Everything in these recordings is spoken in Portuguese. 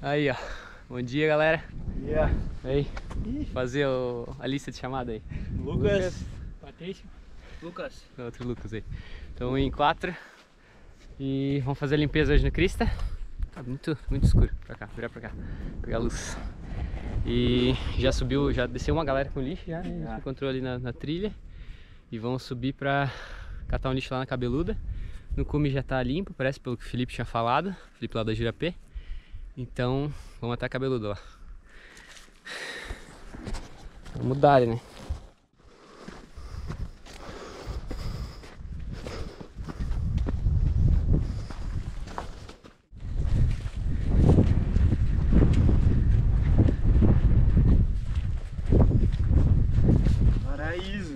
Aí, ó. Bom dia, galera. Yeah. Aí, fazer a lista de chamada aí. Lucas. Patrício. Lucas. Outro Lucas aí. Estamos em 4 e vamos fazer a limpeza hoje no Crista. Tá muito escuro. Pra cá, virar pra cá. Pegar a luz. E já subiu, já desceu uma galera com lixo já, né? A gente encontrou ali na trilha. E vamos subir pra catar um lixo lá na Cabeluda. No cume já tá limpo, parece, pelo que o Felipe tinha falado. Felipe lá da Girapé. Então, vamos até a Cabeluda lá. Vamos dar, né? Paraíso.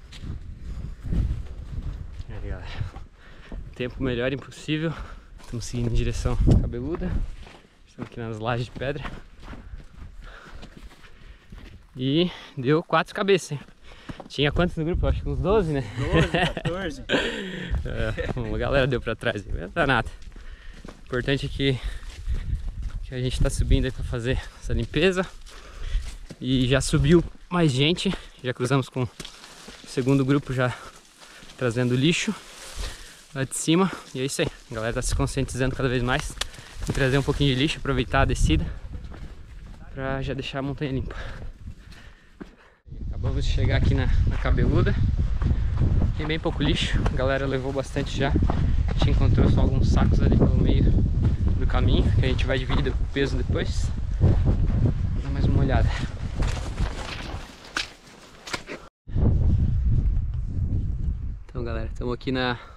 Aí, galera. Tempo melhor impossível. Estamos seguindo em direção à Cabeluda. Estamos aqui nas lajes de pedra. E deu 4 cabeças, hein? Tinha quantos no grupo? Acho que uns 12, né? 12, 14. Uma galera deu pra trás, não dá nada. O importante é que a gente tá subindo aí pra fazer essa limpeza. E já subiu mais gente. Já cruzamos com o segundo grupo já trazendo lixo lá de cima. E é isso aí, a galera tá se conscientizando cada vez mais em trazer um pouquinho de lixo, aproveitar a descida pra já deixar a montanha limpa. Acabamos de chegar aqui na Cabeluda. Tem bem pouco lixo, a galera levou bastante já. A gente encontrou só alguns sacos ali pelo meio do caminho, que a gente vai dividir o peso depois. Vou dar mais uma olhada. Então, galera, estamos aqui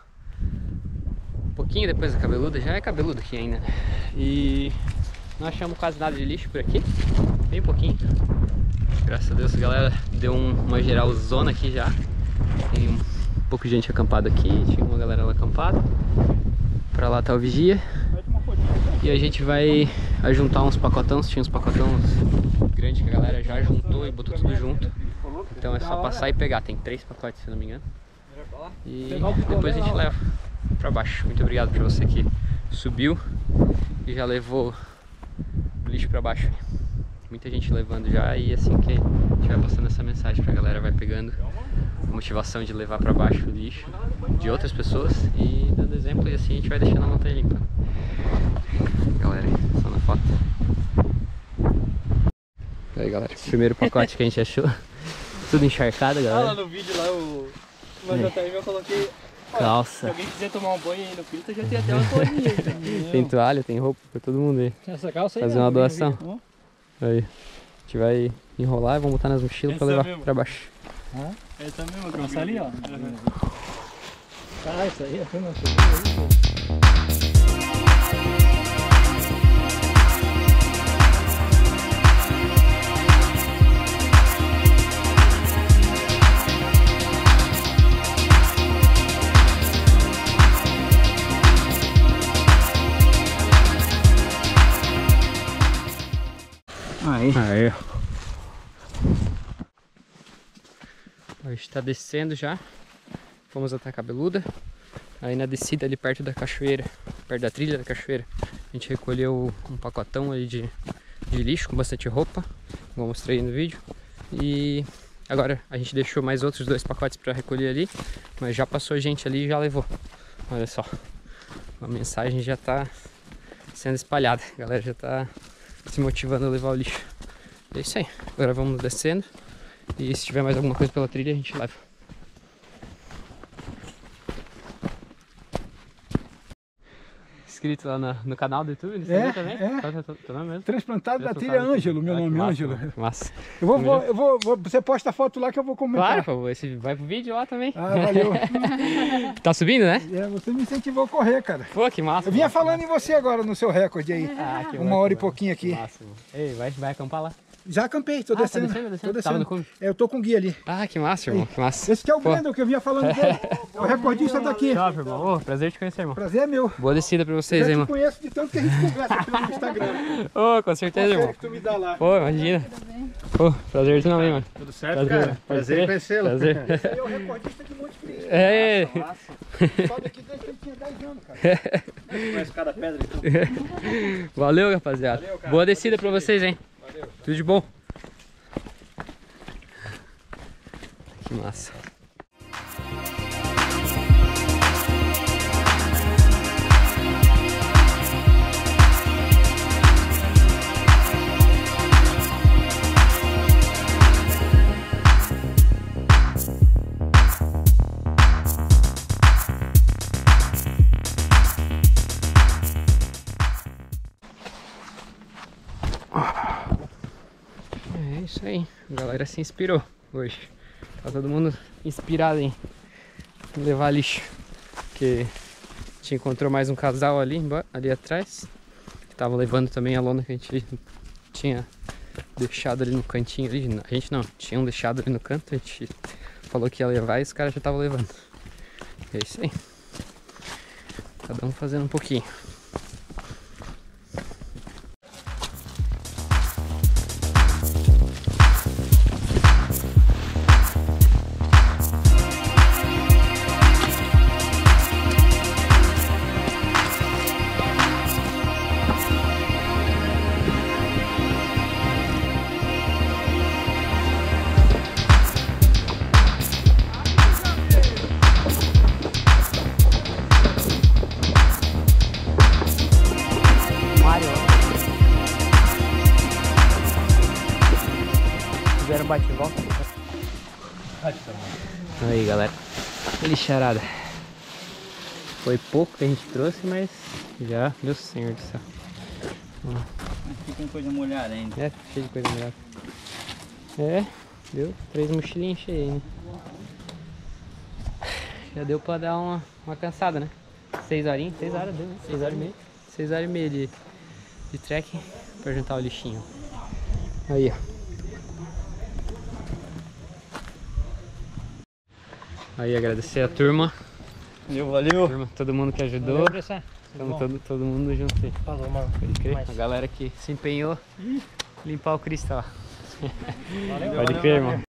um pouquinho depois da Cabeluda, já é Cabeluda aqui ainda, né? E não achamos quase nada de lixo por aqui, bem pouquinho. Graças a Deus a galera deu uma geral zona aqui já. Tem um pouco de gente acampada aqui, tinha uma galera lá acampada. Pra lá tá o vigia. E a gente vai ajuntar uns pacotões, tinha uns pacotões grandes que a galera já juntou e botou tudo junto. Então é só passar e pegar, tem 3 pacotes se não me engano. E depois a gente leva pra baixo. Muito obrigado pra você que subiu e já levou o lixo pra baixo. Muita gente levando já, e assim que a gente vai passando essa mensagem pra galera, vai pegando a motivação de levar pra baixo o lixo de outras pessoas e dando exemplo, e assim a gente vai deixando a montanha limpa. Galera, só na foto. Aí, galera, primeiro pacote que a gente achou, tudo encharcado, galera. Lá no vídeo lá, o JM eu coloquei... Calça. Se alguém quiser tomar um banho aí no Crista, já tem até uma toalhinha. Tem toalha, tem roupa pra todo mundo aí. Essa calça aí. Fazer uma doação. Aí, a gente vai enrolar e vamos botar nas mochilas pra levar pra baixo. Essa mesma que eu vi ali, ó. Ah, isso aí é foi uma Aí. A gente tá descendo já. Fomos até a Cabeluda. Aí na descida ali perto da cachoeira, perto da trilha da cachoeira, a gente recolheu um pacotão ali de lixo com bastante roupa. Vou mostrar aí no vídeo. E agora a gente deixou mais outros 2 pacotes para recolher ali, mas já passou gente ali e já levou. Olha só, a mensagem já tá sendo espalhada. A galera já tá se motivando a levar o lixo. É isso aí. Agora vamos descendo. E se tiver mais alguma coisa pela trilha, a gente leva. Inscrito lá no canal do YouTube? No É, também? é. Tá mesmo? Transplantado da trilha Ângelo, meu nome é Ângelo. Massa. Eu vou, você posta a foto lá que eu vou comentar. Claro, pô, esse vai pro vídeo lá também. Ah, valeu. Tá subindo, né? É, você me incentivou a correr, cara. Pô, que massa. Eu vinha falando em você agora no seu recorde aí. Ah, que 1 hora e pouquinho aqui. Massa, mano. Ei, vai acampar lá? Já acampei, tô Tá descendo. descendo? Tô descendo. Tava no cume? É, eu tô com o guia ali. Ah, que massa, irmão. Que massa. Esse que é o Pô. Brandon que eu vinha falando dele. É o recordista daqui. Top, irmão. Ô, prazer te conhecer, irmão. Prazer é meu. Boa descida pra Eu vocês, já hein, te mano. conheço de tanto que a gente conversa pelo Instagram. Ô, com certeza, Sério irmão. que tu me dá lá. Pô, imagina. Pô, prazer também, mano. Tudo certo, cara? Prazer em conhecê-lo. Prazer. Esse aí é o recordista de Monte Cristo. É. Só daqui desde que ele tinha 10 10 anos, cara. Conhece cada pedra então. Valeu, rapaziada. Valeu, cara. Boa descida pra vocês, hein? Valeu. Tudo de bom. Que massa. É isso aí, a galera se inspirou hoje. Tá todo mundo inspirado em levar lixo. Porque a gente encontrou mais um casal ali, ali atrás. Que tava levando também a lona que a gente tinha deixado ali no cantinho ali. A gente não, tinham deixado ali no canto. A gente falou que ia levar e os caras já estavam levando. É isso aí. Cada um fazendo um pouquinho. Fizeram bate-volta. Aí, galera. Lixarada. Foi pouco que a gente trouxe, mas já, meu senhor do céu. Aqui tem coisa molhada ainda. É, cheio de coisa molhada. É, deu 3 mochilinhas cheias aí, né? Já deu pra dar uma cansada, né? 6 horinhas, 6 horas deu, né? 6 horas e meia. 6 horas e meia de trekking pra juntar o lixinho. Aí, ó. Aí, agradecer a turma. Valeu. Turma, todo mundo que ajudou. Estamos todo mundo junto aí. Falou, mano. Pode crer. A galera que se empenhou em limpar o cristal. Pode crer, irmão.